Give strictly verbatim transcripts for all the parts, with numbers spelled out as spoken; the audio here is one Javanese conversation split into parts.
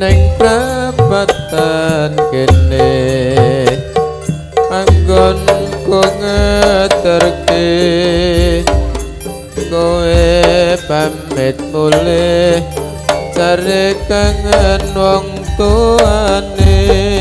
neng prapatan kene anggon ku ngeterke kowe pamit mulih cari kangen wong tuane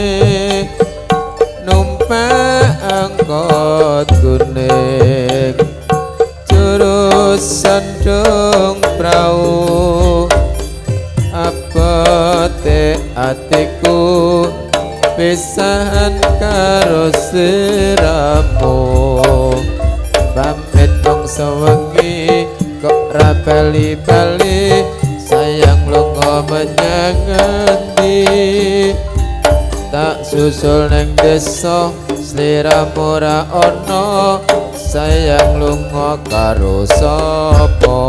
numpak angkot kuning jurusan dong prau apa te atiku pisahan karo siramu pamit bangsa wengi kok ra bali-bali sayang lunga menyang endi tak susul neng desa sliramu ra ono sayang lunga karo sapa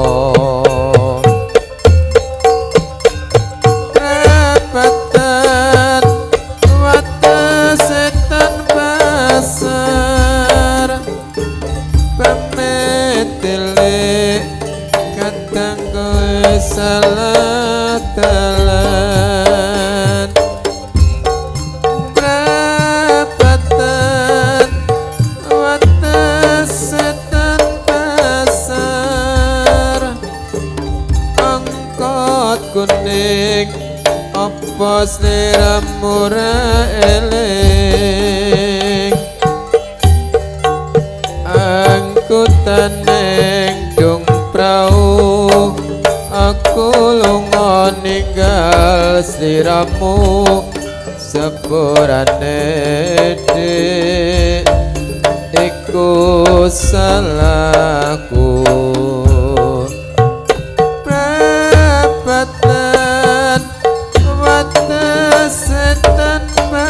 rapatan wates setan pasar pamit tilik kadang kowe salah dalan rapatan wates setan pasar angkot kuning apa sliramu ra eling angkutan neng dung prau aku lunga ninggal sliramu sepurane dik iku salahku prapatan wates setan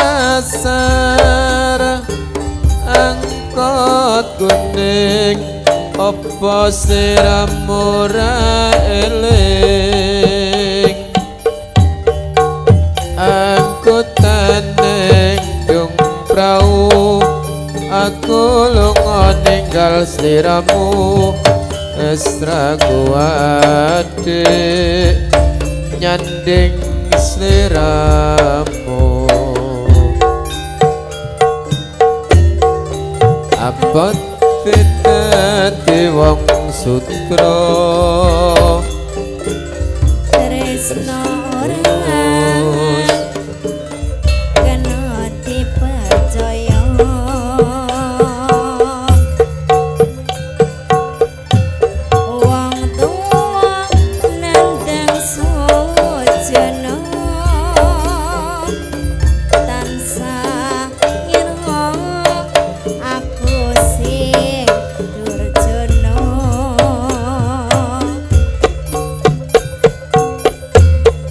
pasar angkot kuning apa sliramu ra eling angkutan neng dung prau aku lunga ninggal sliramu estra kuadik nyanding sliramu abot dadi wong sutra tresno ora kena dipercaya wong tuwa nandang sujana tansah ngira aku sing durjana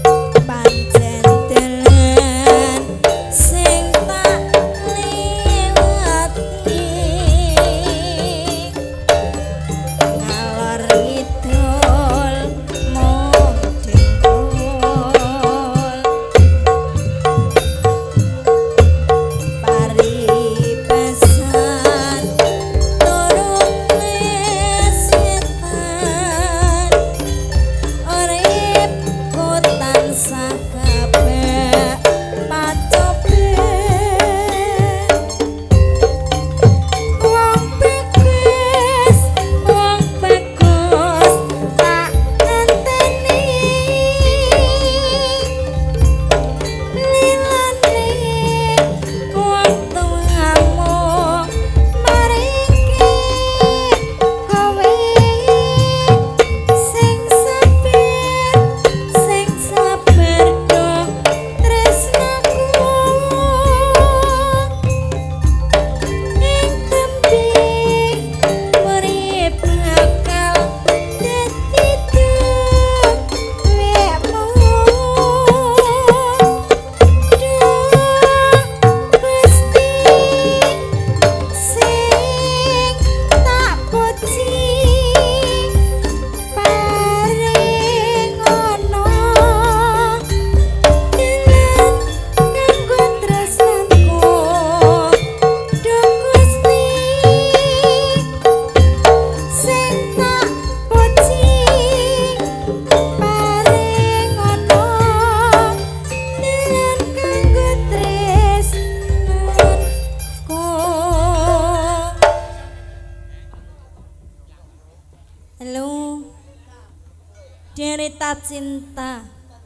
Halo, Derita Cinta.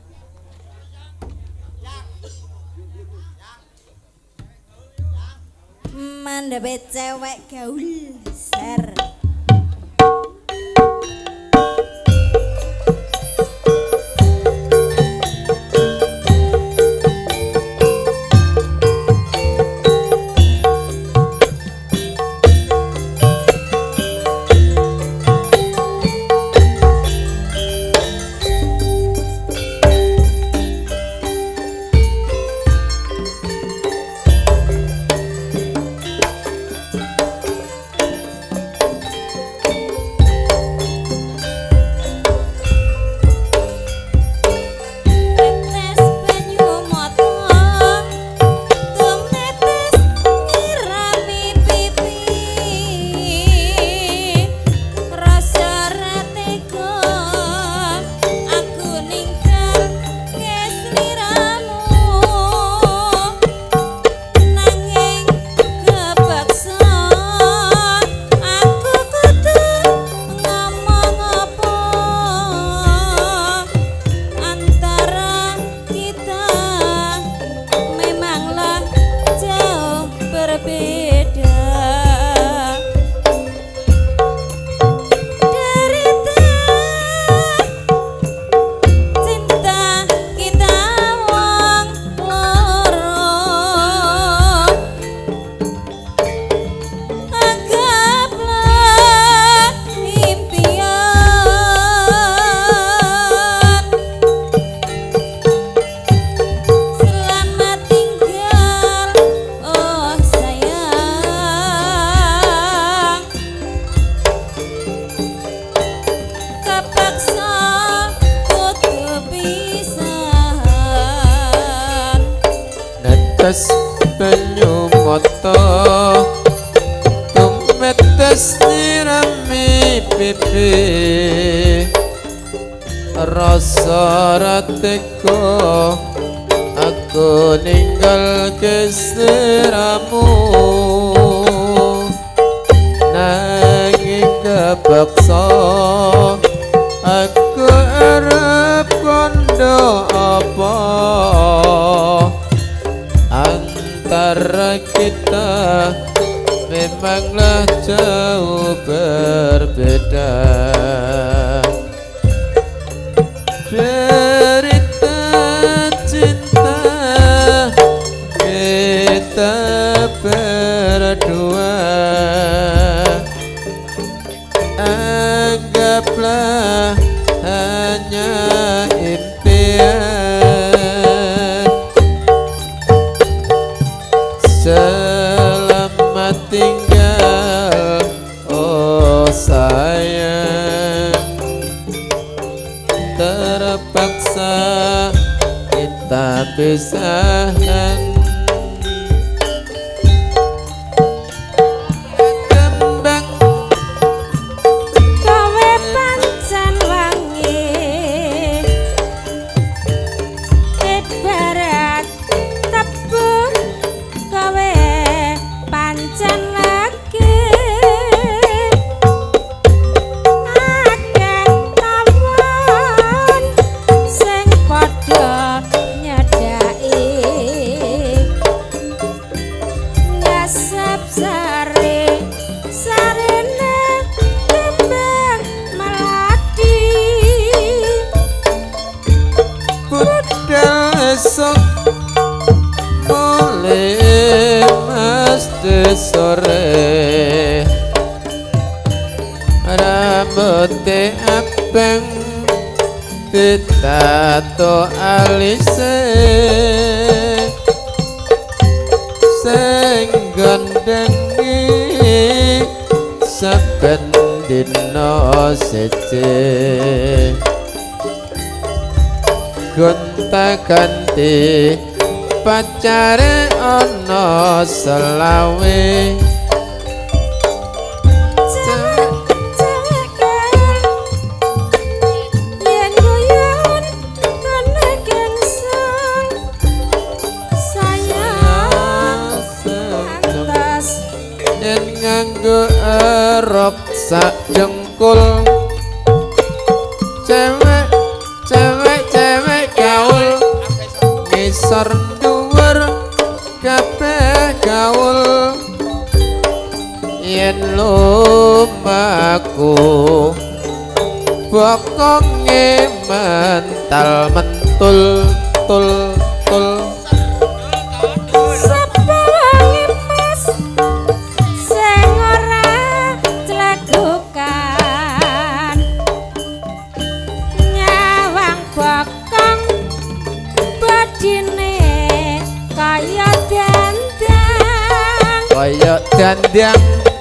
Mandhape cewek gaul ser. Netes banyu mata tumetes nyirami pipi rasa rateko aku ninggal keseramu nanging kepaksa aku arep kondo apa antara kita memanglah jauh berbeda. Cerita cinta kita berdua, anggaplah hanya impian. Selamat tinggal oh sayang, terpaksa kita pisahkan. Kembang Kowe pancen wangi ibarat tebu, kowe pancen lagi akeh tawon sing padha nyedhaki ngasep sare sarene kembang melati budal esok mulai mesti sore, rambutnya abang ditato alise sing gandengi saben dina siji gonta-ganti pacare ana selawe. yen guyon kene kengsang sayang antas yen nganggo erok sak jengkul ngisor dhuwur kabeh gaul yen lumaku bokonge mental mentul tul tul sepangi mas sing ora clegukan nyawang bokong badine kaya dandang kaya dandang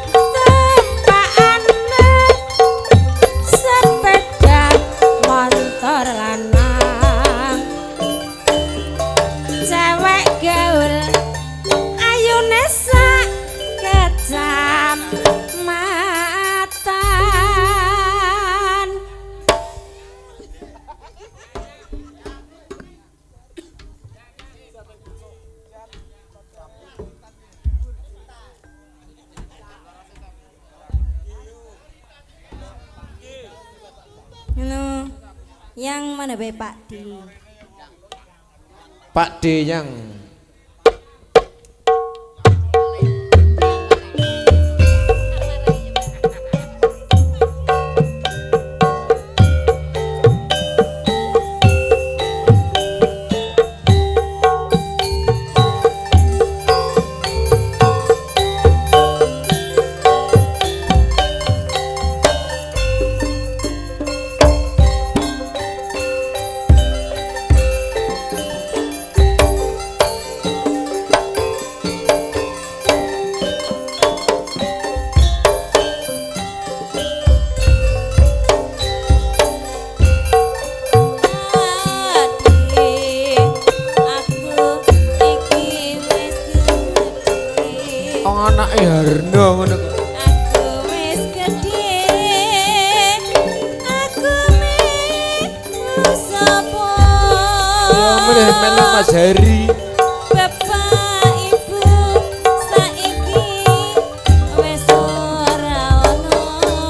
yang mana be Pak D? Pak D yang anake Harno ngono kok. Aku wis gedhe, aku melu sapa? Ya mulih melu Mas Hari. Bapak Ibu saiki wis ora ono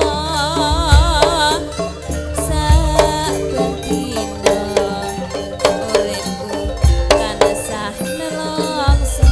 saben dina uripku tansah nelongso.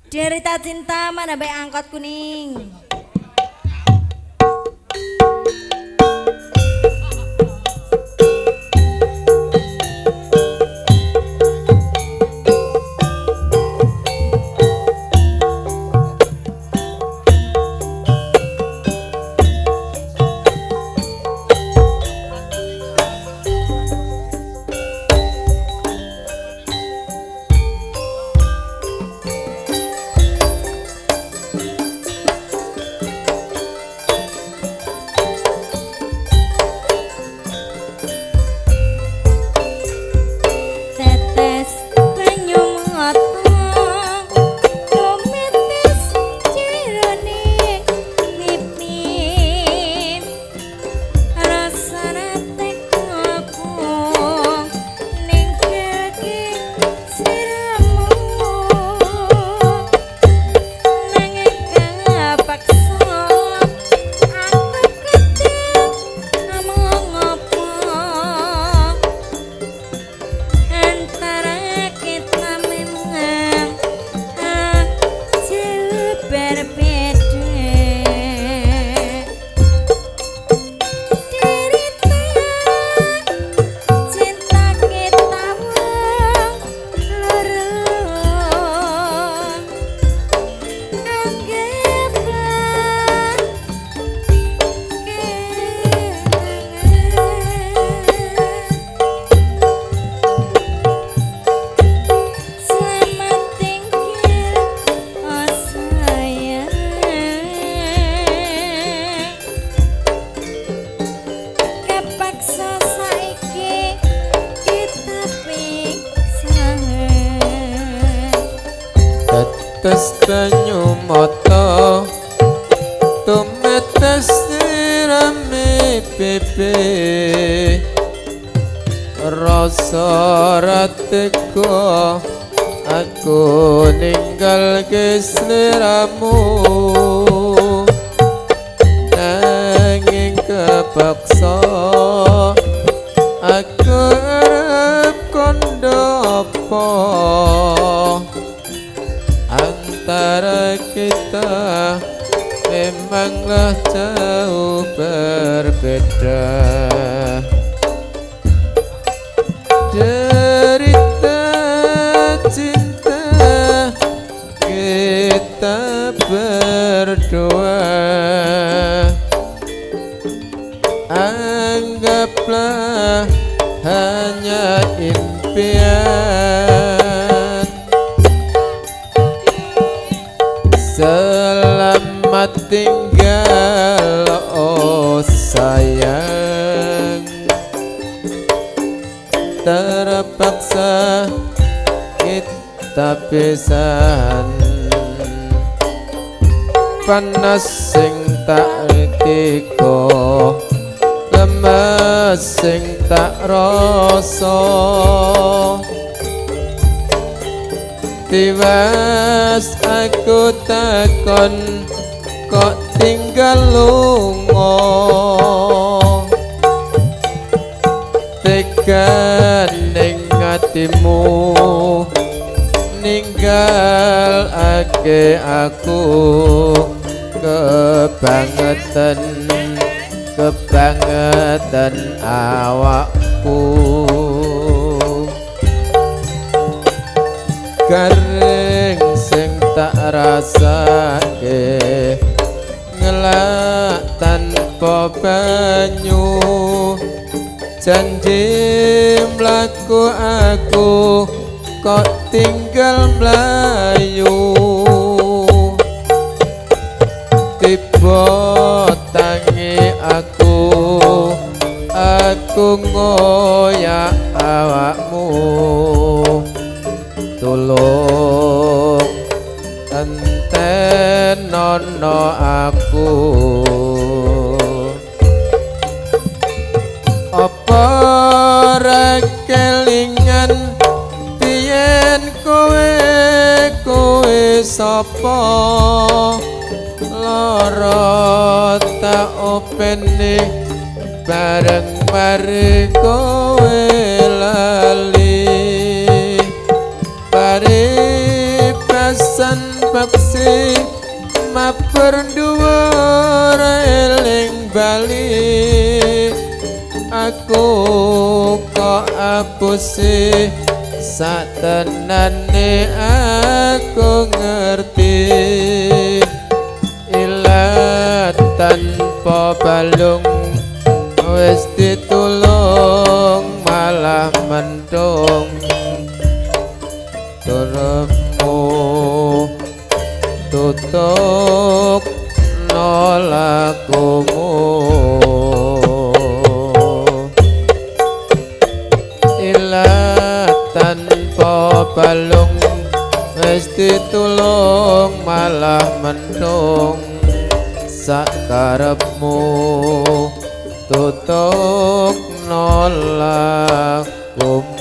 Derita cinta mana baik angkot kuning. Tetes banyu mata tumetes rame pepe rasa rateko aku ninggal ke sliramu nanging kepaksa aku arep kondo apa antara kita memanglah jauh berbeda. Derita cinta kita berdua, anggaplah hanya impian. Selamat tinggal oh sayang, terpaksa kita pisahan. Panas sing tak teko, lemes sing tak rasa, tiwas aku takon kok tinggal lunga, tekan ning atimu ninggal ake aku kebangetan kebangetan awakku. Garing sing tak rasake ngelak tanpa banyu, janji mlaku aku kok tinggal mlayu. Tiba tangi aku aku ngoyak awakmu, tulung enten nono aku. Apa ra kelingan biyen kowe kowe sapa, lara tak openi bareng mari kowe lali. Pari pesan peksi mapur dhuwur eling bali aku kok apusi satenane aku ngerti ilat tanpa balung wis ditulung malah mendung turupmu tutuk nolakumu ilat tanpa balung wis ditulung malah mendung sakarepmu tutuk nolakumu